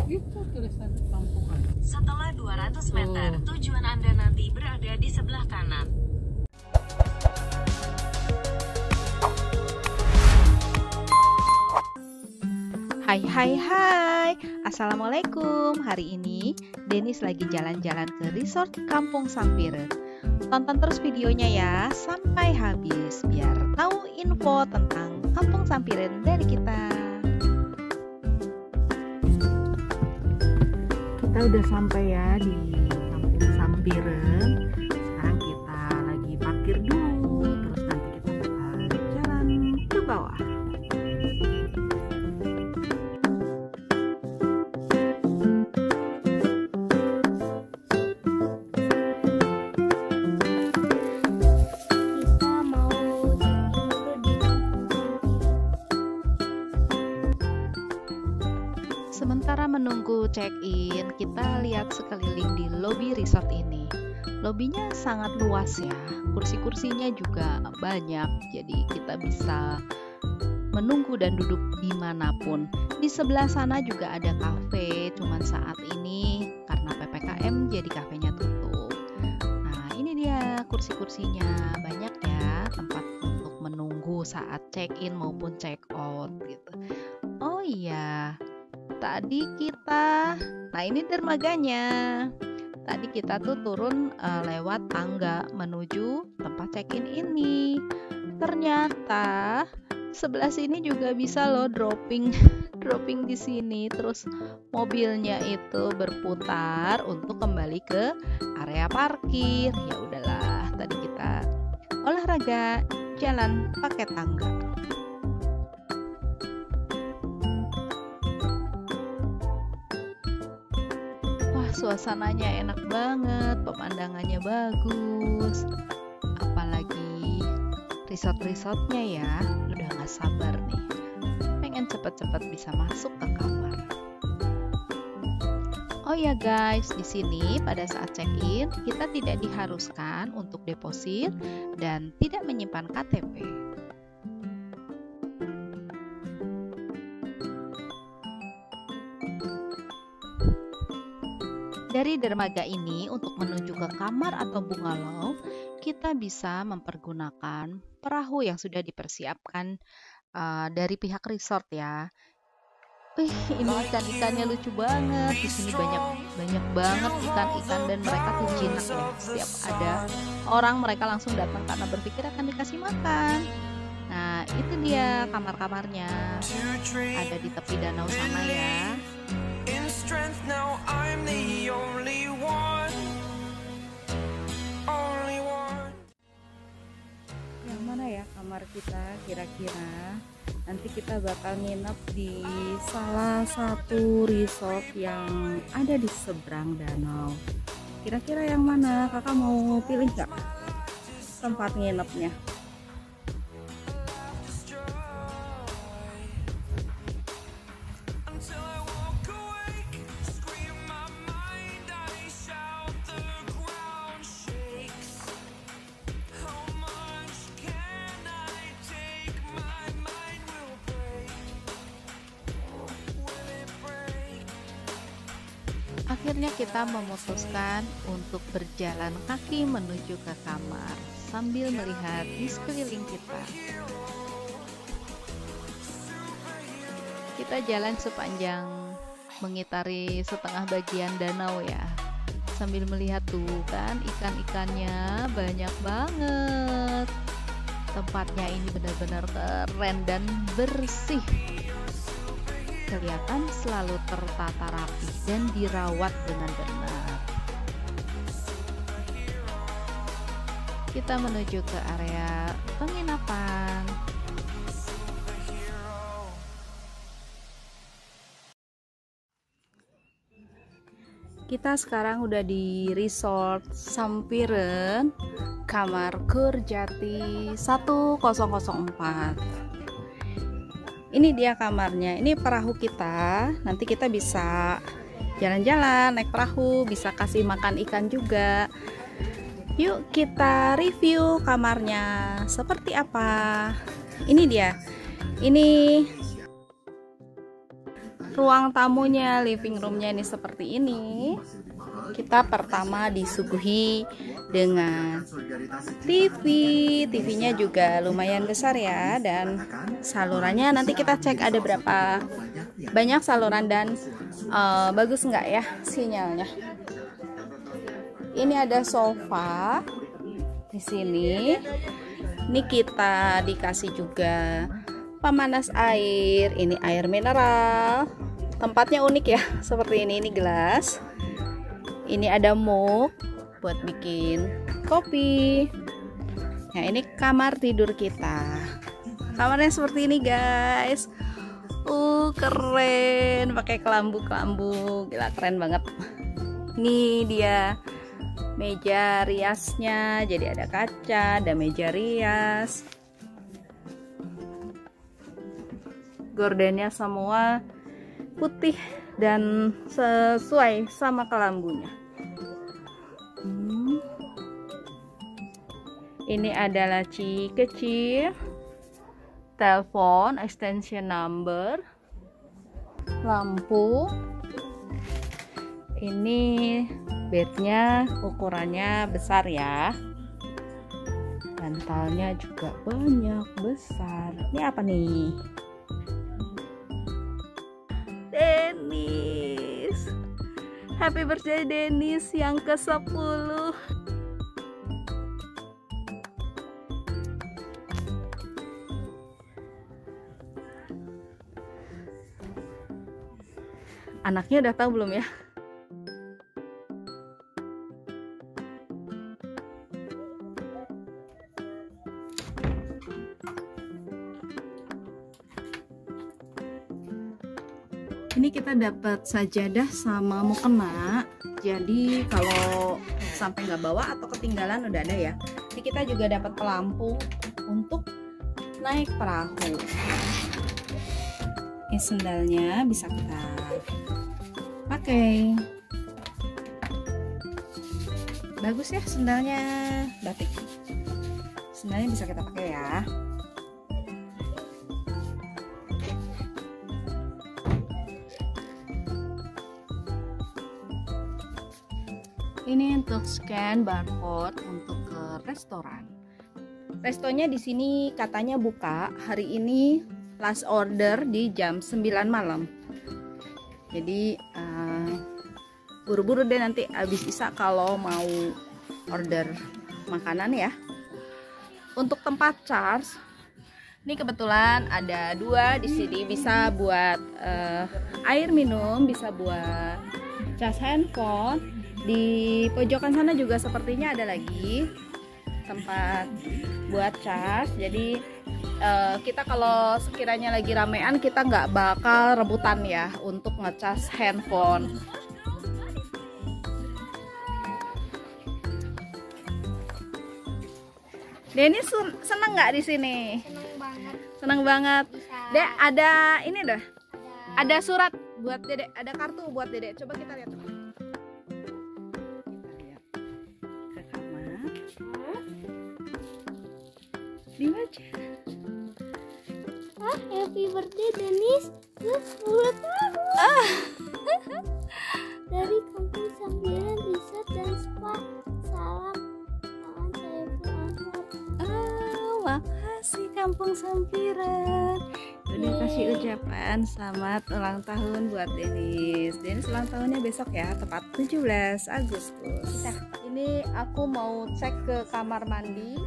Itu tulisan kampungan. Setelah 200 meter, tujuan Anda nanti berada di sebelah kanan. Hai hai hai, Assalamualaikum. Hari ini Denis lagi jalan-jalan ke resort Kampung Sampiren. Tonton terus videonya ya sampai habis biar tahu info tentang Kampung Sampiren dari kita. Kita udah sampai ya di Kampung Sampiren. Sekarang kita lagi parkir dulu, terus nanti kita bakal jalan ke bawah. Sementara menunggu check-in, kita lihat sekeliling di lobi resort ini. Lobinya sangat luas ya, kursi-kursinya juga banyak, jadi kita bisa menunggu dan duduk dimanapun. Di sebelah sana juga ada kafe, cuman saat ini karena PPKM jadi kafenya tutup. Nah ini dia kursi-kursinya, banyak ya tempat untuk menunggu saat check-in maupun check-out gitu. Oh iya, tadi kita, nah ini dermaganya. Tadi kita tuh turun lewat tangga menuju tempat check-in ini. Ternyata sebelah sini juga bisa loh dropping dropping di sini. Terus mobilnya itu berputar untuk kembali ke area parkir. Ya udahlah, tadi kita olahraga jalan pakai tangga. Suasananya enak banget, pemandangannya bagus, apalagi resort-resortnya ya. Udah gak sabar nih, pengen cepet-cepet bisa masuk ke kamar. Oh ya guys, di sini pada saat check-in kita tidak diharuskan untuk deposit dan tidak menyimpan KTP. Dari dermaga ini untuk menuju ke kamar atau bungalow, kita bisa mempergunakan perahu yang sudah dipersiapkan dari pihak resort ya. Wih, ini ikan-ikannya lucu banget. Di sini banyak banget ikan-ikan dan mereka tuh jinak ya. Setiap ada orang mereka langsung datang karena berpikir akan dikasih makan. Nah, itu dia kamar-kamarnya. Ada di tepi danau sana ya. Now I'm the only one. Yang mana ya kamar kita kira-kira? Nanti kita bakal nginep di salah satu resort yang ada di seberang danau. Kira-kira yang mana? Kakak mau pilih nggak tempat nginepnya? Akhirnya kita memutuskan untuk berjalan kaki menuju ke kamar sambil melihat di sekeliling kita. Kita jalan sepanjang mengitari setengah bagian danau ya, sambil melihat tuh kan ikan-ikannya banyak banget. Tempatnya ini benar-benar keren dan bersih. Kelihatan selalu tertata rapi dan dirawat dengan benar. Kita menuju ke area penginapan. Kita sekarang udah di resort Sampiren, kamar Kurjati 1004. Ini dia kamarnya, ini perahu kita. Nanti kita bisa jalan-jalan naik perahu, bisa kasih makan ikan juga. Yuk kita review kamarnya seperti apa. Ini dia, ini ruang tamunya, living roomnya ini seperti ini. Kita pertama disuguhi dengan TV. TV-nya juga lumayan besar ya, dan salurannya nanti kita cek ada berapa banyak saluran dan bagus nggak ya sinyalnya. Ini ada sofa di sini. Ini kita dikasih juga pemanas air. Ini air mineral. Tempatnya unik ya, seperti ini gelas. Ini ada mug buat bikin kopi. Nah, ini kamar tidur kita. Kamarnya seperti ini guys. Keren, pakai kelambu-kelambu. Gila, keren banget. Ini dia meja riasnya, jadi ada kaca, ada meja rias. Gordennya semua putih dan sesuai sama kelambunya. Ini ada laci kecil, telepon, extension number, lampu. Ini bednya ukurannya besar ya, bantalnya juga banyak besar. Ini apa nih? Dennis, happy birthday Dennis yang ke-10. Anaknya udah tahu belum ya? Ini kita dapat sajadah sama mukena. Jadi kalau sampai nggak bawa atau ketinggalan udah ada ya. Jadi kita juga dapat pelampung untuk naik perahu. Ini sendalnya bisa kita pakai. Bagus ya sendalnya, batik. Sendalnya bisa kita pakai ya. Ini untuk scan barcode untuk ke restoran. Restonya di sini katanya buka hari ini, last order di jam 9 malam. Jadi buru-buru deh nanti habis isa kalau mau order makanan ya. Untuk tempat charge, ini kebetulan ada 2 di sini, bisa buat air minum, bisa buat cas handphone. Di pojokan sana juga sepertinya ada lagi tempat buat cas. Jadi kita kalau sekiranya lagi ramean, kita nggak bakal rebutan ya untuk ngecas handphone. Denny seneng nggak di sini? Seneng banget. Dek, ada ini dah. Ada surat buat Dedek, ada kartu buat Dedek. Coba kita lihat. Dibaca. Happy birthday Dennis, 10 tahun. Dari Kampung Sambiran Resort dan Spa. Salam tangan saya Anwar. Makasih Kampung Sampiran. Udah kasih ucapan selamat ulang tahun buat Dennis. Dennis ulang tahunnya besok ya, tepat 17 Agustus. Ini aku mau cek ke kamar mandi.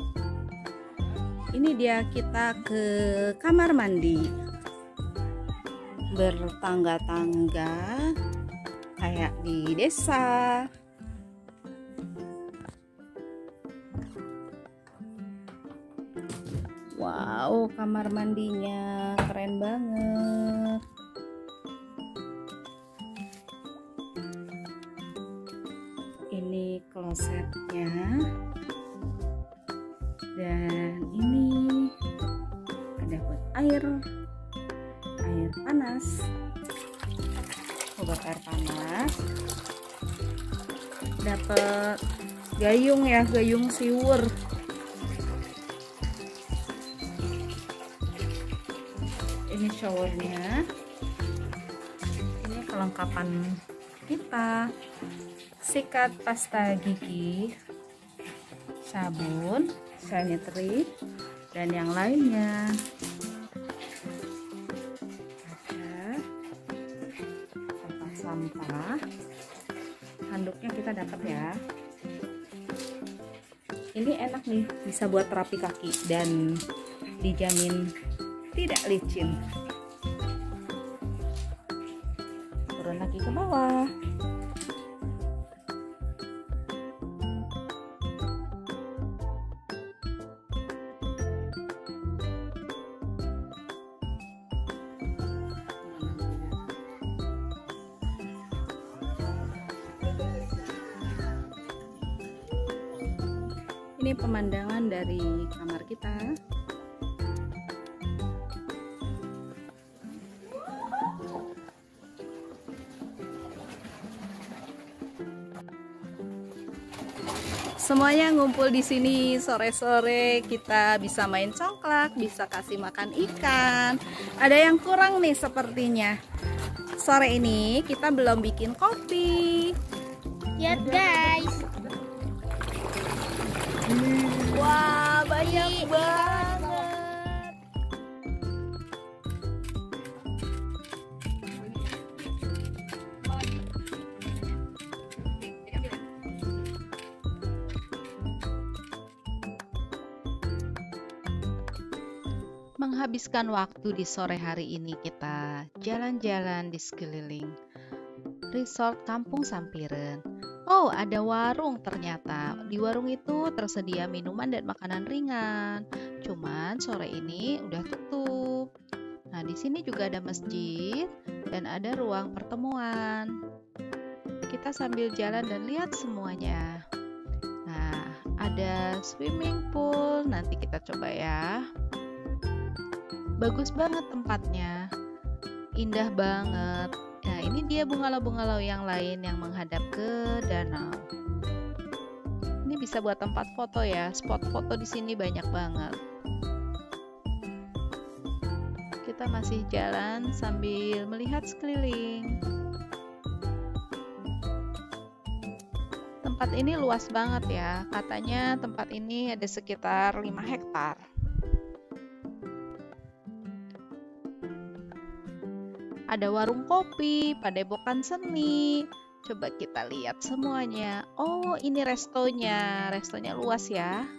Ini dia, kita ke kamar mandi bertangga-tangga kayak di desa. Wow, kamar mandinya keren banget. Ini klosetnya. Dan ini ada buat air panas, obat air panas. Dapat gayung ya, gayung siwur. Ini showernya. kelengkapan kita: sikat pasta gigi, sabun, sanitary, dan yang lainnya. Ada tempat sampah, handuknya kita dapat ya. Ini enak nih, bisa buat terapi kaki dan dijamin tidak licin. Turun lagi ke bawah. Ini pemandangan dari kamar kita. Semuanya ngumpul di sini sore-sore, kita bisa main congklak, bisa kasih makan ikan. Ada yang kurang nih sepertinya. Sore ini kita belum bikin kopi. Lihat guys. Wah, banyak banget. Menghabiskan waktu di sore hari ini kita jalan-jalan di sekeliling resort Kampung Sampiren. Oh, ada warung ternyata. Di warung itu tersedia minuman dan makanan ringan. Cuman sore ini udah tutup. Nah, di sini juga ada masjid dan ada ruang pertemuan. Kita sambil jalan dan lihat semuanya. Nah, ada swimming pool. Nanti kita coba ya. Bagus banget tempatnya. Indah banget. Nah, ini dia bungalau-bungalau yang lain yang menghadap ke danau. Ini bisa buat tempat foto ya. Spot foto di sini banyak banget. Kita masih jalan sambil melihat sekeliling. Tempat ini luas banget ya. Katanya tempat ini ada sekitar 5 hektar. Ada warung kopi, padepokan seni. Coba kita lihat semuanya. Oh, ini restonya. Restonya luas ya.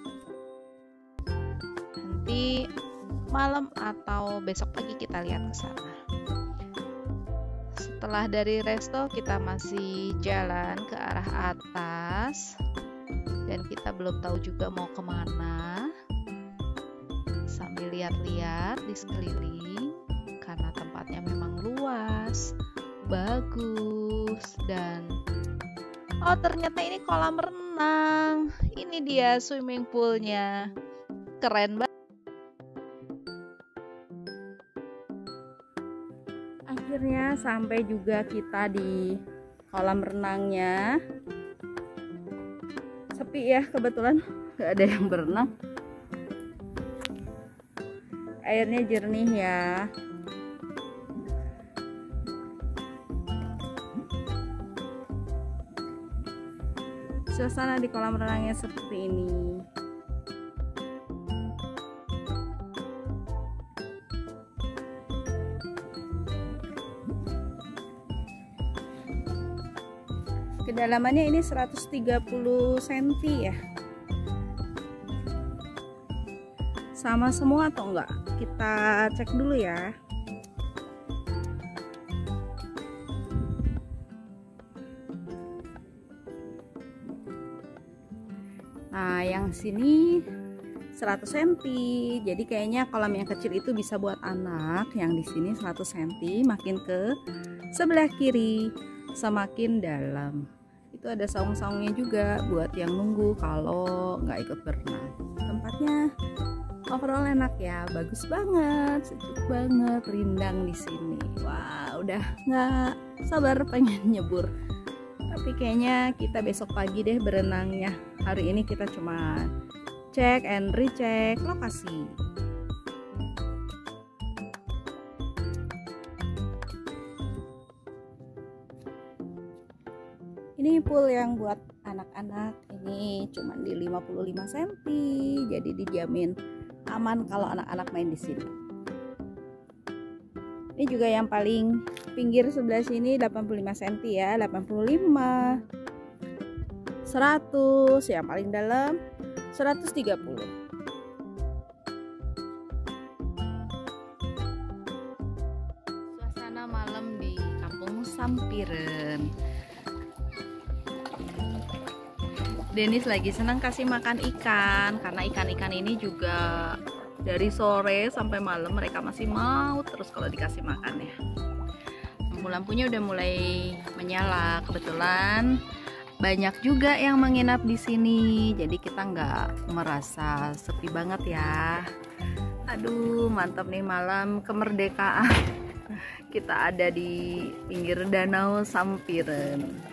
Nanti malam atau besok pagi kita lihat ke sana. Setelah dari resto, kita masih jalan ke arah atas. Dan kita belum tahu juga mau kemana. Sambil lihat-lihat di sekeliling. Karena tempatnya memang luas, bagus, dan oh, ternyata ini kolam renang. Ini dia swimming poolnya, keren banget. Akhirnya sampai juga kita di kolam renangnya. Sepi ya, kebetulan gak ada yang berenang. Airnya jernih ya. Suasana di kolam renangnya seperti ini. Kedalamannya ini 130 cm ya. Sama semua atau enggak? Kita cek dulu ya. Nah, yang sini 100 cm. Jadi kayaknya kolam yang kecil itu bisa buat anak. Yang di sini 100 cm. Makin ke sebelah kiri semakin dalam. Itu ada saung-saungnya juga buat yang nunggu kalau nggak ikut berenang. Tempatnya overall enak ya, bagus banget, sejuk banget, rindang di sini. Wah, udah nggak sabar pengen nyebur. Tapi kayaknya kita besok pagi deh berenangnya. Hari ini kita cuma cek and recheck lokasi. Ini pool yang buat anak-anak, ini cuma di 55 cm, jadi dijamin aman kalau anak-anak main di sini. Ini juga yang paling pinggir sebelah sini 85 cm ya, 85, 100, yang paling dalam 130. Suasana malam di Kampung Sampiren. Denis lagi senang kasih makan ikan, karena ikan-ikan ini juga dari sore sampai malam mereka masih mau terus kalau dikasih makan ya. Lampu-lampunya udah mulai menyala, kebetulan banyak juga yang menginap di sini, jadi kita nggak merasa sepi banget ya. Aduh, mantap nih malam kemerdekaan. Kita ada di pinggir Danau Sampiren.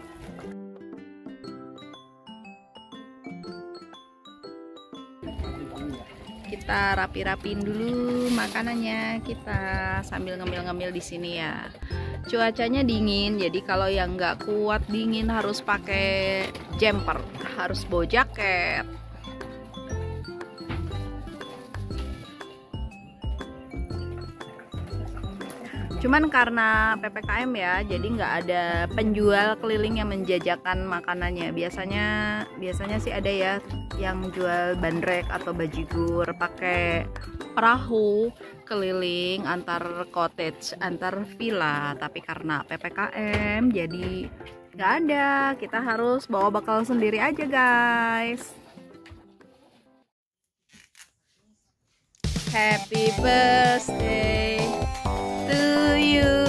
Kita rapi-rapin dulu makanannya, kita sambil ngemil-ngemil di sini ya. Cuacanya dingin, jadi kalau yang nggak kuat dingin harus pakai jumper, harus bawa jaket. Cuman karena PPKM ya, jadi nggak ada penjual keliling yang menjajakan makanannya. Biasanya sih ada ya yang jual bandrek atau bajigur pakai perahu keliling antar cottage, antar villa. Tapi karena PPKM jadi nggak ada. Kita harus bawa bekal sendiri aja guys. Happy birthday to you.